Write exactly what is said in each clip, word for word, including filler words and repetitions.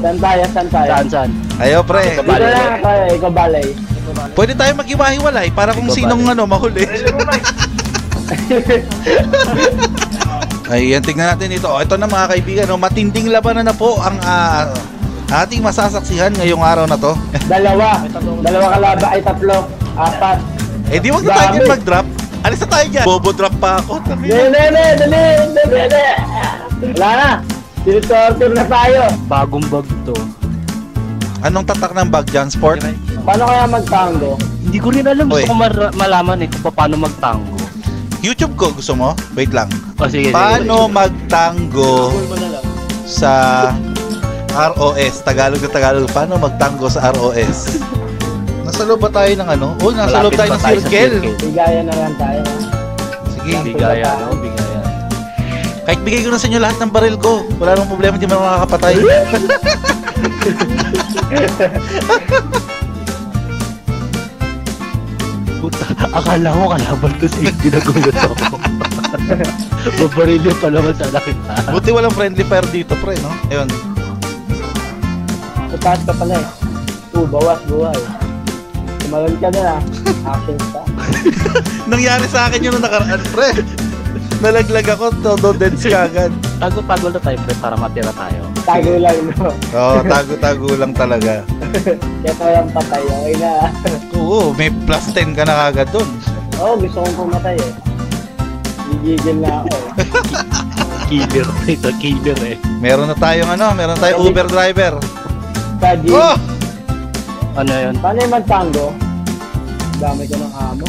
Saan tayo? Saan tayo? Saan, saan? Ayo, pre. Dito na tayo, ikaw balay. Pwede tayo mag-iwahiwalay para kung Ikaw sinong balay. ano mahuli. Ayan, tignan natin ito. Oh, ito na mga kaibigan, oh, matinding labanan na po ang uh, ating masasaksihan ngayong araw na to. Dalawa. Dalawa kalaba ay tatlo. Apat. Eh di wag na tayo dyan mag-drop. Alis na tayo dyan. Bobo drop pa ako. Dali, dali, dali, dali, dali. Wala na. Dito-torture na tayo. Bagong bag to. Anong tatak ng bag dyan, sport? Paano kaya magtango? Hindi ko rin alam. Gusto Oy. ko mar- malaman eh kung paano magtango. YouTube ko, gusto mo? Wait lang. O sige, Paano sige. magtango sa R O S? Tagalog na Tagalog. Paano magtango sa R O S? Nasa loob ba tayo ng ano? Oh, nasa loob Malapit tayo pa ng tayo sa circle. Bigaya na lang tayo. Sige. Bigaya, no? Bigaya. Kahit bigay ko na sa inyo lahat ng baril ko. Wala namang problema, hindi mo na makakapatay. Puta, akala ko kalaban to sa hindi nagulat ako. Babarilyo pa naman sa nakita. Buti walang friendly fire dito, pre, no? Ayun. Sa taas ka pala eh. two, bawas, buhay. Tumagal ka na ah. Action ka. Nangyari sa akin yun nung nakaraan, pre. Nalaglag ako, todo deads ka agad. Tago-tago na tayo, pre, para matira tayo. Tago lang, no? Oo, tago-tago lang talaga. Kaya tayo patay. Okay na. Oo, may plus ten ka na kagad dun. Oo, oh, gusto kong pumatay eh. Gigigil na ako eh. Killer ito, killer eh. Meron na tayong ano, meron tayong Uber driver. Kadi. Oh! Ano yun? Paano yung magtango? Dami ko ng amo.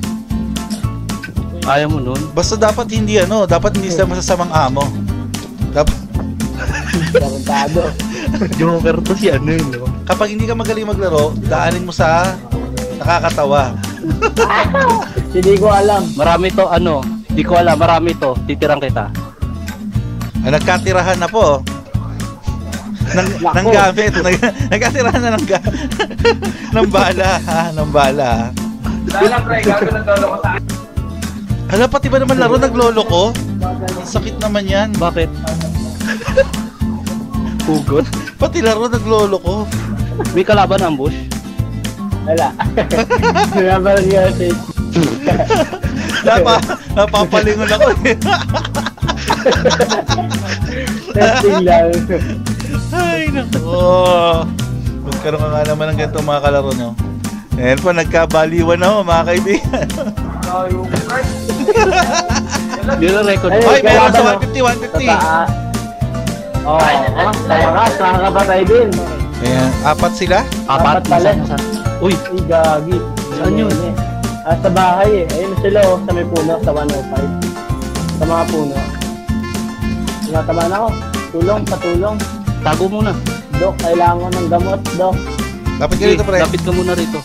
Ayaw mo nun? Basta dapat hindi ano, dapat hindi sila masasamang amo. Dapat Tarantado. Joker to si ano yun, no? kapag hindi ka magaling maglaro, daanin mo sa nakakatawa. Hindi ko alam. Marami to, ano? Di ko alam, marami to. Titirang kita. Ah, nagkatirahan na po. Nang, Nako. ng gamit. Nag, nagkatirahan na ng, ga, ng bala. Ha? Ng bala. Dahil lang, pre, gago na tolo ko sa akin. Hala, pati ba naman laro naglolo ko? Sakit naman yan. Bakit? Hugot? Pati laro naglolo ko. May kalaban ambush? Wala. Sinabalan niya si... Napa, napapalingon ako eh. Testing lang. Ay, nako. Magkaroon ka nga naman ng ganito mga kalaro nyo. Ayan po, nagkabaliwan ako mga kaibigan. Yun ang record. Ay, Hoy, meron sa kalaban, one fifty, one fifty. Tata. Oo, oh, sa wakas, nakakapatay din. Ayan, apat sila? Apat Apat pala. isa, isa. Uy, Ay, gagi. Saan yun? Eh. Ah, sa bahay eh. Ayun sila oh, sa may puno, sa one oh five. Sa mga puno. Tinatamaan ako. Tulong, patulong. tago muna. Dok, kailangan ko ng gamot, Dok. Dapat ka Sige, rito, pre. lapit ka muna rito.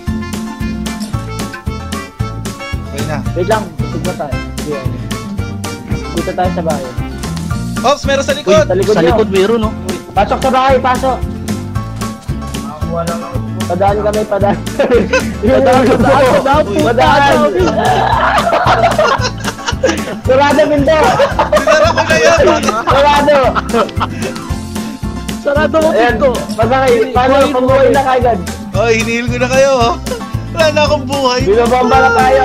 Okay na. Wait lang, busog ba tayo? Sige, okay. Dito tayo sa bahay. Ops, meron sa Uy, likod! Sa likod sa nyo. likod meron, no? Pasok sa bahay, pasok! Padaan kami, padaan. Padaan, padaan, padaan, padaan. Sarado, Bindo! Sinara ko na yan! Sarado! Sarado mo Ayan, pinto. pasakay. Paano, Buhay, pamuhay buhay. na kagad. Oh, hinihil ko na kayo. oh. Wala na akong buhay. Binobomba na tayo.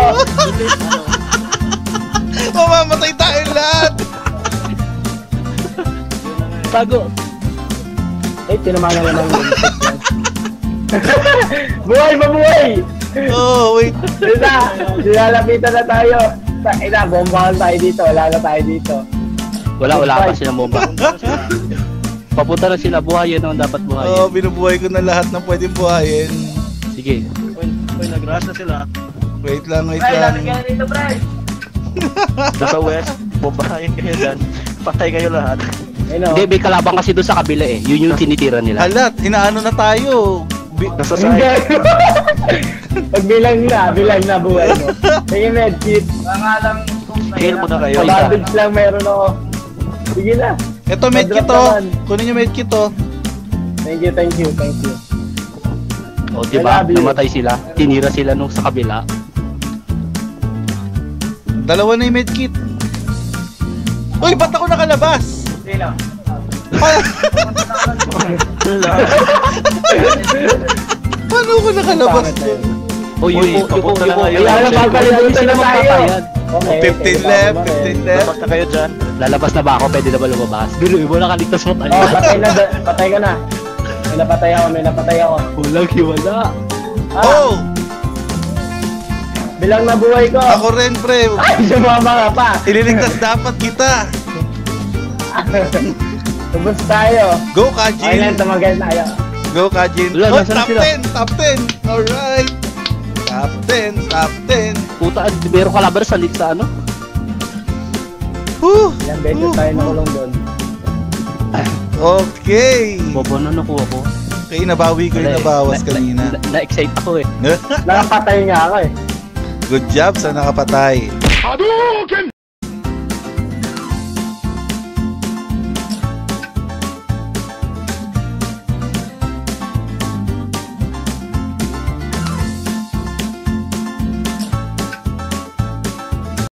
Mamamatay tayong lahat. Tago. Eh, tinamana na lang yun. Buhay, mabuhay! Oh, wait. Dito, sinalapitan na tayo. Ina, bombahan tayo dito. Wala na tayo dito. Wala, wala pa silang bomba. Papunta na sila, buhayin ang dapat Oh, buhayin. binubuhay ko na lahat ng pwedeng buhayin. Sige. Uy, nag-rush na sila. Wait lang, wait lang. dito, pre. Sa west, bombahin kayo dyan. Patay kayo lahat. Ayun o. Hindi, may kalabang kasi doon sa kabila eh. Yun yung tinitira nila. Halat, inaano na tayo. Bi- Nasa Hindi. side. Pag bilang na, bilang na buhay mo. Sige, medkit. Heal mo na kayo. Isa. Bandage lang meron ako. Sige na. Ito, medkit Madrop oh. naman. Kunin yung medkit oh. Thank you, thank you, thank you. O, diba? I love you. Namatay sila. Tinira sila nung sa kabila. Dalawa na yung medkit. Uy, ba't ako nakalabas? Sino? Pa- Paano ko nakalabas Pangit na doon? yun. O yun, Uy, yung papunta na kayo. Kaya yung napapalimutan na tayo. Okay, fifteen okay, left, tama rin. fifteen left. Dapat na kayo dyan. Lalabas na ba ako? Pwede na ba lumabas? Biruin mo, nakaligtas mo tayo. Oh, patay na, patay ka na. May napatay ako, may napatay ako. Walang hiwala. Ah, Oh! bilang na buhay ko. Ako rin, pre. Ay, sumama ka pa. Ililigtas dapat kita. Tubos tayo. Go, Okay lang, Kajin. tumagal tayo. Go, Kajin. Wala, Oh, nasaan top sila? ten, top ten. Alright. Top ten, top ten. Puta, meron kalaban sa lit sa ano? Whew. Ilang beses tayo nakulong doon. Okay. Bobo na nakuha ko. Okay, nabawi ko yung nabawas Na- kanina. na- Na-excite ako eh. Nakapatay nga ako eh. Good job sa nakapatay.